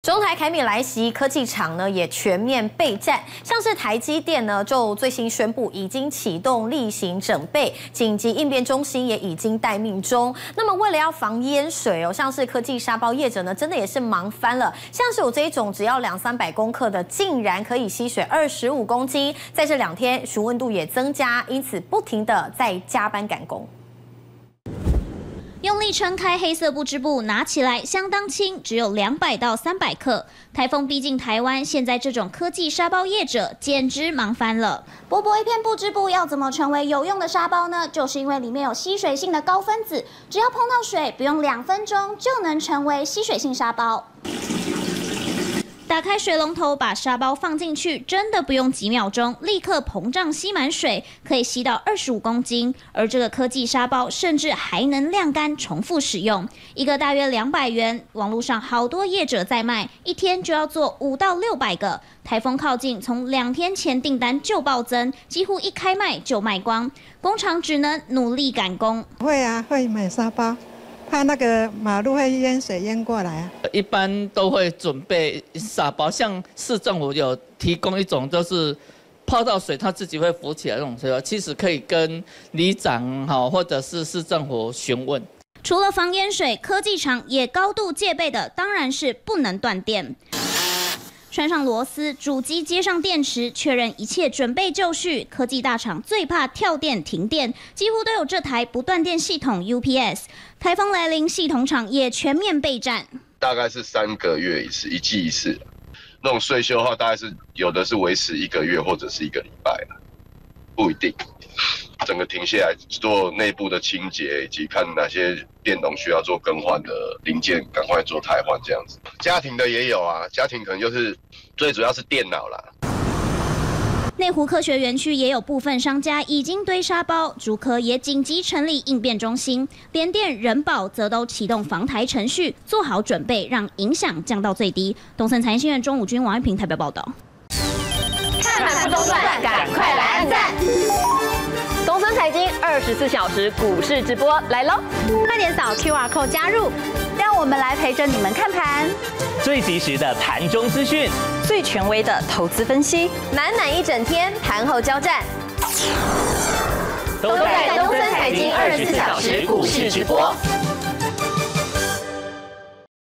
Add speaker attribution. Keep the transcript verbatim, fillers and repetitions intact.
Speaker 1: 中台凯米来袭，科技厂呢也全面备战，像是台积电呢就最新宣布已经启动例行整备，紧急应变中心也已经待命中。那么为了要防淹水哦，像是科技沙包业者呢，真的也是忙翻了。像是有这一种只要两三百公克的，竟然可以吸水二十五公斤，在这两天询问度也增加，因此不停的在加班赶工。
Speaker 2: 用力撑开黑色布织布，拿起来相当轻，只有两百到三百克。台风逼近台湾，现在这种科技沙包业者简直忙翻了。
Speaker 3: 薄薄一片布织布要怎么成为有用的沙包呢？就是因为里面有吸水性的高分子，只要碰到水，不用两分钟就能成为吸水性沙包。
Speaker 2: 打开水龙头，把沙包放进去，真的不用几秒钟，立刻膨胀吸满水，可以吸到二十五公斤。而这个科技沙包甚至还能晾干，重复使用，一个大约两百元。网络上好多业者在卖，一天就要做五到六百个。台风靠近，从两天前订单就暴增，几乎一开卖就卖光，工厂只能努力赶工。
Speaker 4: 会啊，会买沙包。 怕那个马路会淹水淹过来啊！
Speaker 5: 一般都会准备沙包，像市政府有提供一种，就是泡到水它自己会浮起来那种沙包，其实可以跟里长哈或者是市政府询问。
Speaker 2: 除了防淹水，科技厂也高度戒备的，当然是不能断电。 拴上螺丝，主机接上电池，确认一切准备就绪。科技大厂最怕跳电、停电，几乎都有这台不断电系统 U P S。台风来临，系统厂也全面备战。
Speaker 6: 大概是三个月一次，一季一次。那种岁修的话，大概是有的是维持一个月或者是一个礼拜了，不一定。整个停下来做内部的清洁，以及看哪些电容需要做更换的零件，赶快做汰换这样子。家庭的也有啊，家庭可能就是最主要是电脑啦。
Speaker 2: 内湖科学园区也有部分商家已经堆沙包，竹科也紧急成立应变中心，联电、人保则都启动防台程序，做好准备，让影响降到最低。东森财经新闻钟武君、王玉平台北报道。
Speaker 7: 看盘不中断，赶快来按赞！东森财经二十四小时股市直播来喽！快点扫 Q R code 加入，让我们来陪着你们看盘。
Speaker 8: 最及时的盘中资讯，
Speaker 7: 最权威的投资分析，满满一整天盘后交战，
Speaker 8: 都在东森财经二十四小时股市直播。